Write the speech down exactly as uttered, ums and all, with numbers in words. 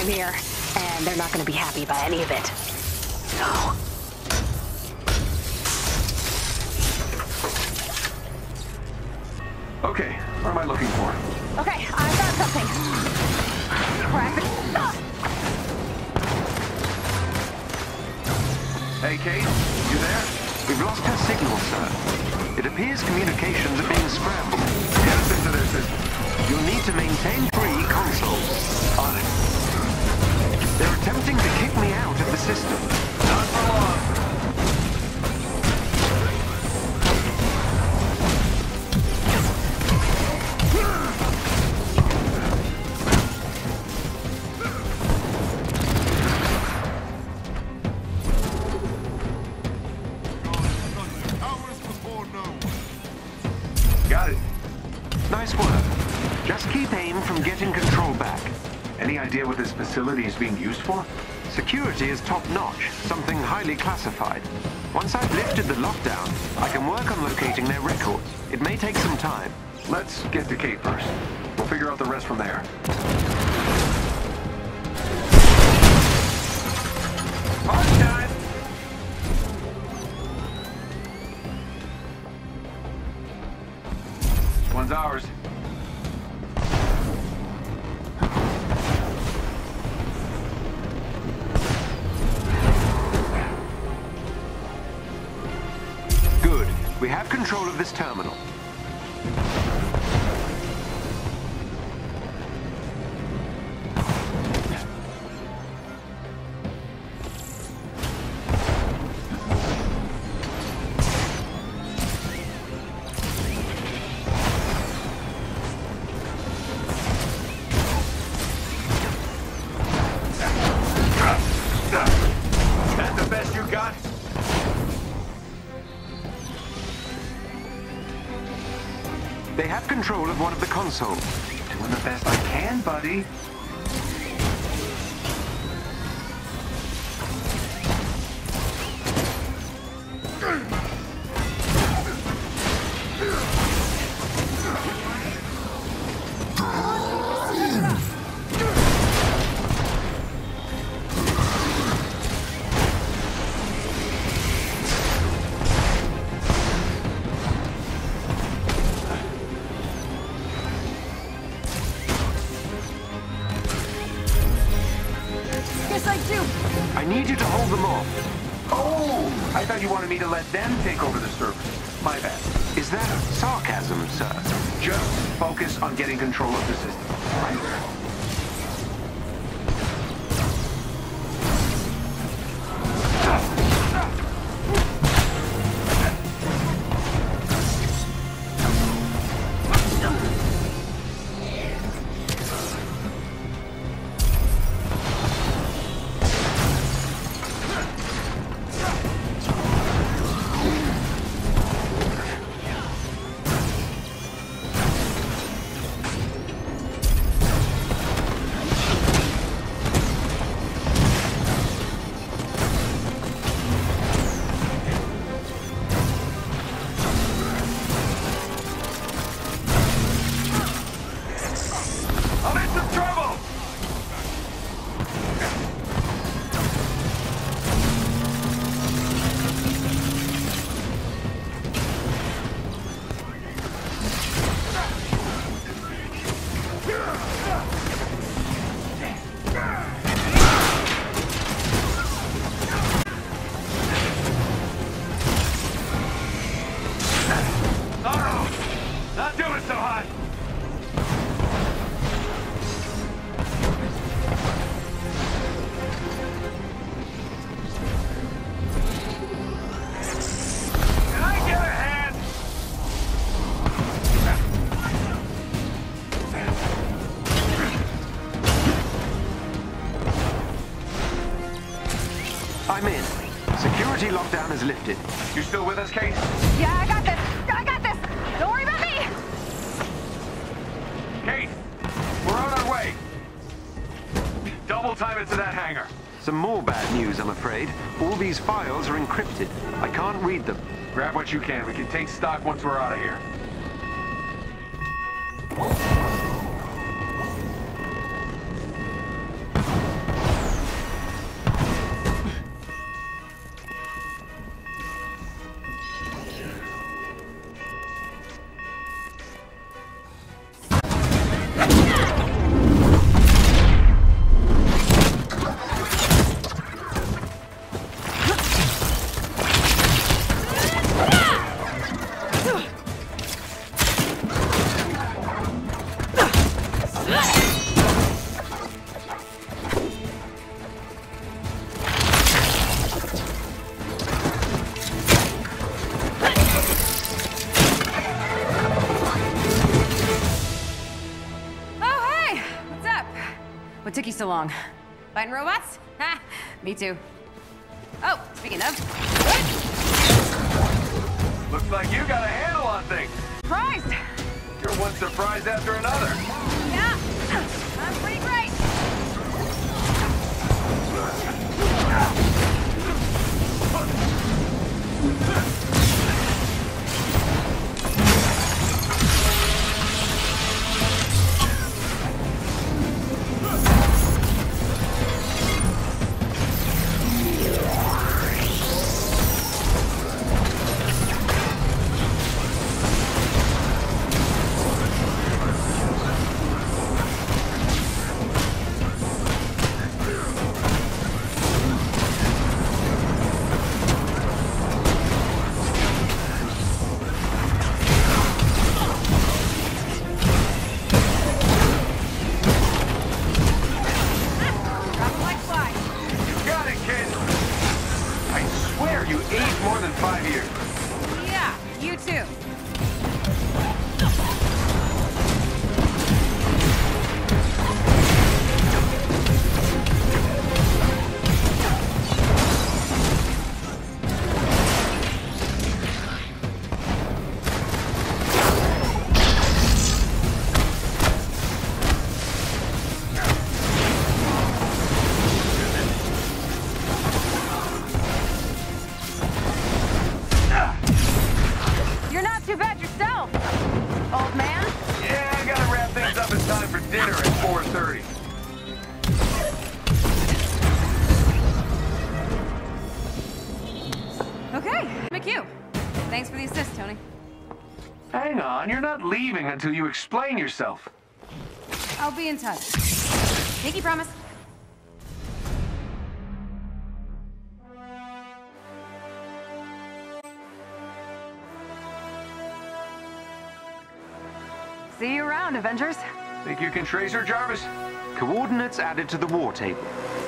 I'm here, and they're not going to be happy about any of it. So... Okay, what am I looking for? Okay, I've got something. Crap. Ah! Hey, Kate, you there? We've lost her signal, sir. It appears communications are being scrambled. Get us into their system. You'll need to maintain three consoles. On it. They're attempting to kick me out of the system. Not for long. Got it. Nice work. Just keep AIM from getting control back. Any idea what this facility is being used for? Security is top-notch, something highly classified. Once I've lifted the lockdown, I can work on locating their records. It may take some time. Let's get to Kate first. We'll figure out the rest from there. Party time! This one's ours. Good. We have control of this terminal. That's the best you got? They have control of one of the consoles. Doing the best I can, buddy. Yes, I do. I need you to hold them off. Oh, I thought you wanted me to let them take over the service. My bad. Is that sarcasm, sir? Just focus on getting control of the system. Right? I'm in some trouble! Uh-oh! Not doing so hot! Can I get a hand? I'm in. Security lockdown is lifted. You still with us, Kate? Yeah, I got this. I got this. Don't worry about me. Kate, we're on our way. Double time it to that hangar. Some more bad news, I'm afraid. All these files are encrypted. I can't read them. Grab what you can. We can take stock once we're out of here. took you so long? Fighting robots? Ha! Me too. Oh, speaking of... Looks like you got a handle on things. Surprised! You're one surprise after another. Yeah, I'm pretty great. More than five years. Yeah, you too. Too bad yourself, old man. Yeah, I gotta wrap things up in time for dinner at four thirty. Okay, McHugh. Thanks for the assist, Tony. Hang on, you're not leaving until you explain yourself. I'll be in touch. Pinky promise. See you around, Avengers. Think you can trace her, Jarvis? Coordinates added to the war table.